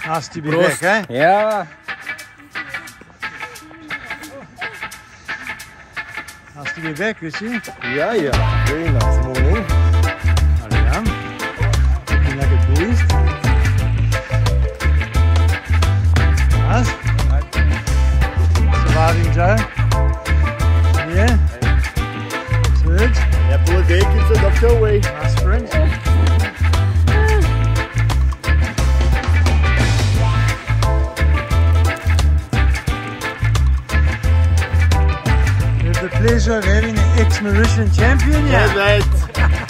Nice to be back, eh? Yeah. Nice to be back, you see? Yeah. Very nice morning. Mariam, looking like a beast. Nice. Surviving Joe. Yeah. Good. Yeah, pull a day, keeps it up your way. Nice sprint. We have the pleasure of having an ex-Mauritian champion here. Yeah, mate.